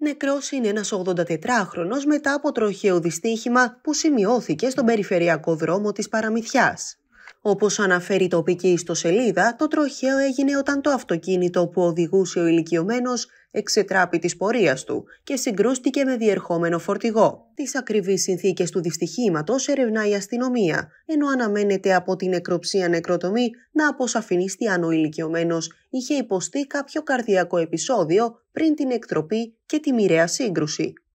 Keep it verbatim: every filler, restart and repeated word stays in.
Νεκρός είναι ένας ογδοντατετράχρονος μετά από τροχαίο δυστύχημα που σημειώθηκε στον περιφερειακό δρόμο της Παραμυθιάς. Όπως αναφέρει η τοπική ιστοσελίδα, το τροχαίο έγινε όταν το αυτοκίνητο που οδηγούσε ο ηλικιωμένος εξετράπη της πορείας του και συγκρούστηκε με διερχόμενο φορτηγό. Τις ακριβείς συνθήκες του δυστυχήματος ερευνά η αστυνομία, ενώ αναμένεται από την νεκροψία νεκροτομή να αποσαφινιστεί αν ο ηλικιωμένος είχε υποστεί κάποιο καρδιακό επεισόδιο πριν την εκτροπή και τη μοιραία σύγκρουση.